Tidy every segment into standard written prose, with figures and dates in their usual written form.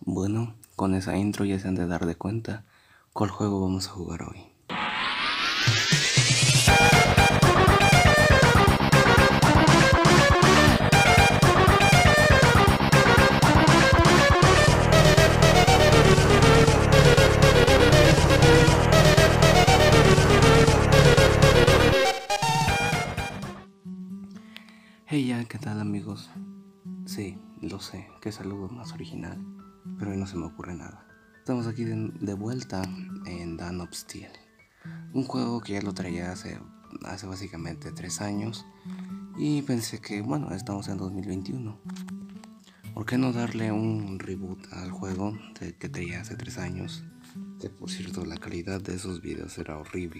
Bueno, con esa intro ya se han de dar de cuenta cuál juego vamos a jugar hoy. Hey ya, ¿qué tal amigos? Sí, lo sé, qué saludo más original, pero hoy no se me ocurre nada. Estamos aquí de vuelta en Dawn of Steel, un juego que ya lo traía hace básicamente 3 años y pensé que, bueno, estamos en 2021. ¿Por qué no darle un reboot al juego que traía hace 3 años? Que por cierto, la calidad de esos videos era horrible.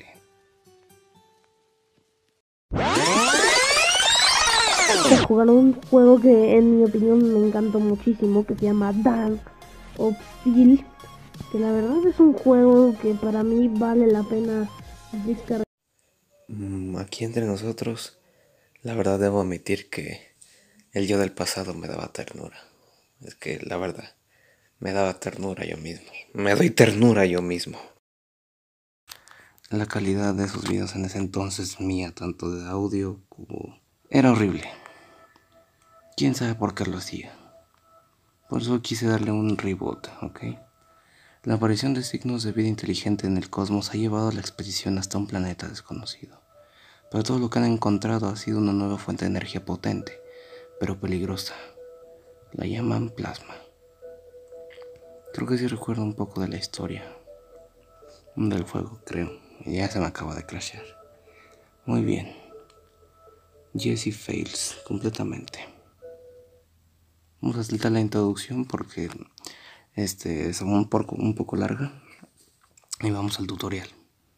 De jugar un juego que en mi opinión me encantó muchísimo, que se llama Dawn of Steel, que la verdad es un juego que para mí vale la pena descargar. Aquí entre nosotros, la verdad debo admitir que el yo del pasado me daba ternura. Es que la verdad, me daba ternura yo mismo. Me doy ternura yo mismo. La calidad de esos videos en ese entonces mía, tanto de audio como... era horrible. ¿Quién sabe por qué lo hacía? Por eso quise darle un reboot, ¿ok? La aparición de signos de vida inteligente en el cosmos ha llevado a la expedición hasta un planeta desconocido. Pero todo lo que han encontrado ha sido una nueva fuente de energía potente, pero peligrosa. La llaman plasma. Creo que sí recuerdo un poco de la historia del juego, creo. Ya se me acaba de crashear. Muy bien. Jesse fails completamente. Vamos a saltar la introducción porque es un poco larga. Y vamos al tutorial.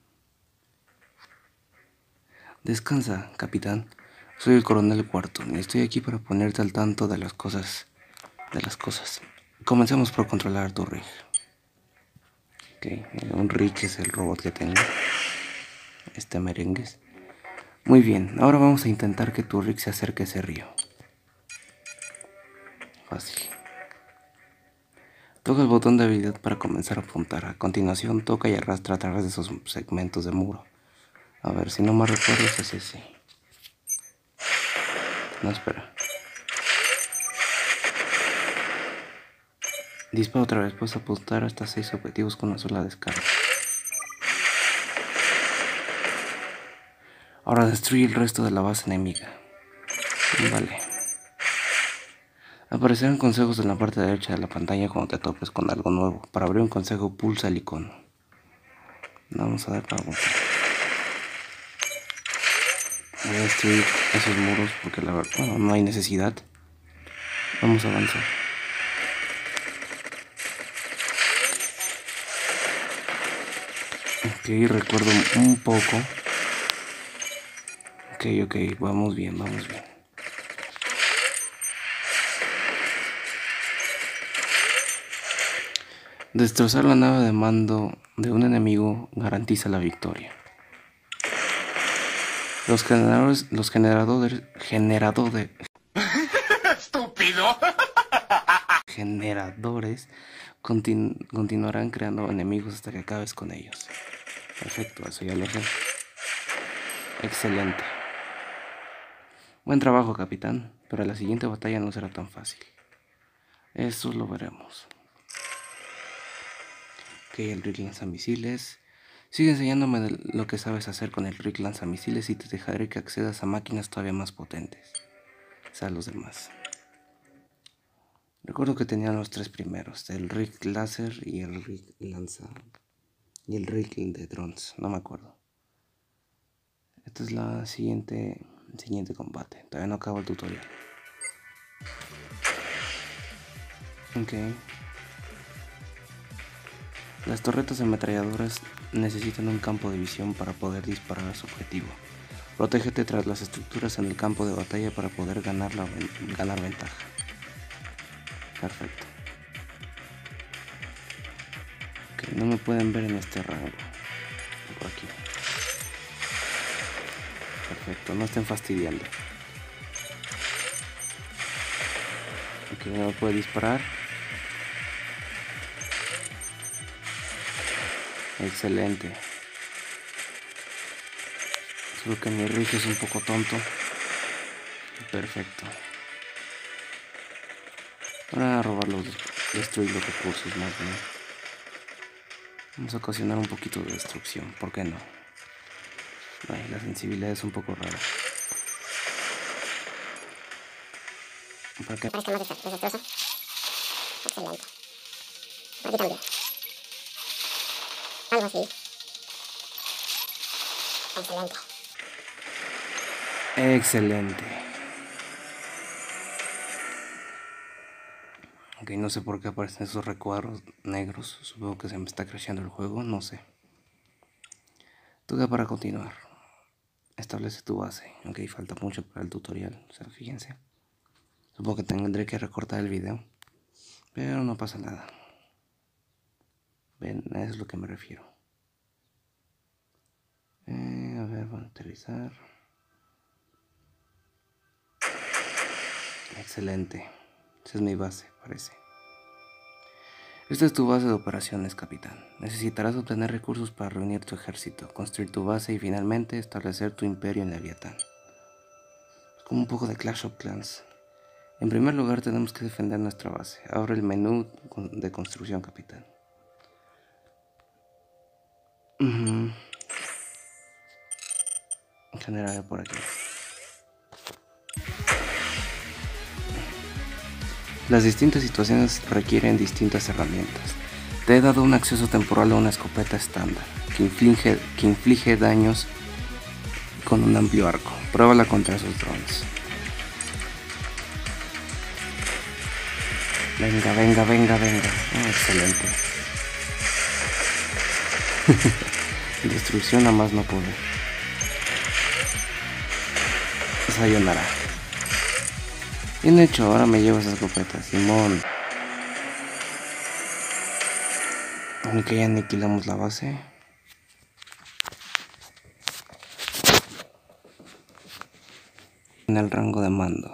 Descansa, capitán. Soy el coronel Wharton y estoy aquí para ponerte al tanto de las cosas. Comencemos por controlar tu rig. Ok, un rig es el robot que tengo. Este merengues. Muy bien, ahora vamos a intentar que tu rig se acerque a ese río. Fácil. Toca el botón de habilidad para comenzar a apuntar. A continuación toca y arrastra a través de esos segmentos de muro. A ver, si no me recuerdo es así. No, espera. Dispara otra vez, puedes apuntar hasta 6 objetivos con una sola descarga. Ahora destruye el resto de la base enemiga. Vale. Aparecerán consejos en la parte derecha de la pantalla cuando te topes con algo nuevo. Para abrir un consejo, pulsa el icono. Vamos a dar para apuntar. Voy a destruir esos muros porque la verdad, bueno, no hay necesidad. Vamos a avanzar. Ok, recuerdo un poco. Ok, vamos bien. Destrozar la nave de mando de un enemigo garantiza la victoria. Los generadores ¡Estúpido! generadores continuarán creando enemigos hasta que acabes con ellos. Perfecto, eso ya lo sé. Excelente. Buen trabajo, capitán, pero la siguiente batalla no será tan fácil. Eso lo veremos. Ok, el rig lanzamisiles. Sigue enseñándome de lo que sabes hacer con el rig lanzamisiles y te dejaré que accedas a máquinas todavía más potentes. O sea, los demás. Recuerdo que tenían los 3 primeros, el rig láser y el rig lanza y el rig de drones, no me acuerdo. Esta es la siguiente combate. Todavía no acabo el tutorial. Ok. Las torretas ametralladoras necesitan un campo de visión para poder disparar a su objetivo. Protégete tras las estructuras en el campo de batalla para poder ganar ventaja. Perfecto. Ok, no me pueden ver en este rango. Por aquí. Perfecto, no estén fastidiando. Ok, no me puede disparar. Excelente. Solo que mi rig es un poco tonto. Perfecto. Para destruir los recursos más bien. Vamos a ocasionar un poquito de destrucción, ¿por qué no? Ay, la sensibilidad es un poco rara. ¿Para qué? Parece más desastroso. Excelente. Aquí también. Algo así. Excelente. Excelente. Ok, no sé por qué aparecen esos recuadros negros. Supongo que se me está crashando el juego, no sé. Toca para continuar. Establece tu base. Ok, falta mucho para el tutorial. O sea, fíjense. Supongo que tendré que recortar el video. Pero no pasa nada. Ven, a eso es lo que me refiero. A ver, vamos a aterrizar. Excelente. Esa es mi base, parece. Esta es tu base de operaciones, capitán. Necesitarás obtener recursos para reunir tu ejército, construir tu base y finalmente establecer tu imperio en Leviatán. Es como un poco de Clash of Clans. En primer lugar tenemos que defender nuestra base. Abre el menú de construcción, capitán. Generar por aquí. Las distintas situaciones requieren distintas herramientas. Te he dado un acceso temporal a una escopeta estándar, que inflige daños con un amplio arco. Pruébala contra esos drones. Venga, venga, venga, venga. Oh, excelente. Destrucción a más no poder. Sayonara. Bien hecho, ahora me llevo esa escopeta, Simón. Aunque ya aniquilamos la base. En el rango de mando.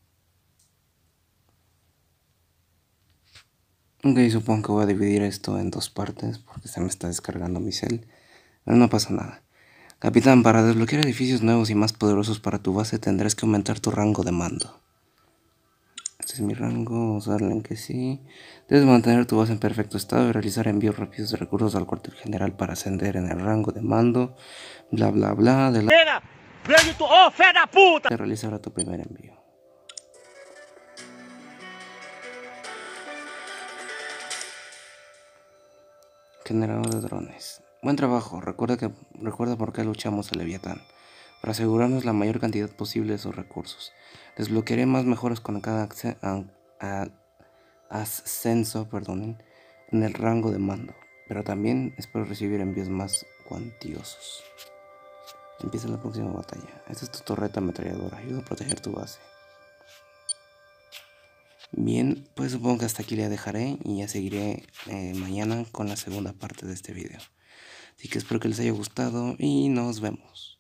Ok, supongo que voy a dividir esto en dos partes porque se me está descargando mi cel. Pero no pasa nada. Capitán, para desbloquear edificios nuevos y más poderosos para tu base tendrás que aumentar tu rango de mando. Este es mi rango, vamos a darle en que sí. Debes mantener tu base en perfecto estado y realizar envíos rápidos de recursos al cuartel general para ascender en el rango de mando. Bla bla bla. De realizar tu primer envío. Generador de drones. Buen trabajo. Recuerda por qué luchamos a Leviatán. Para asegurarnos la mayor cantidad posible de sus recursos. Desbloquearé más mejoras con cada ascenso, en el rango de mando. Pero también espero recibir envíos más cuantiosos. Empieza la próxima batalla. Esta es tu torreta ametralladora. Ayuda a proteger tu base. Bien, pues supongo que hasta aquí le dejaré y ya seguiré mañana con la segunda parte de este video. Así que espero que les haya gustado y nos vemos.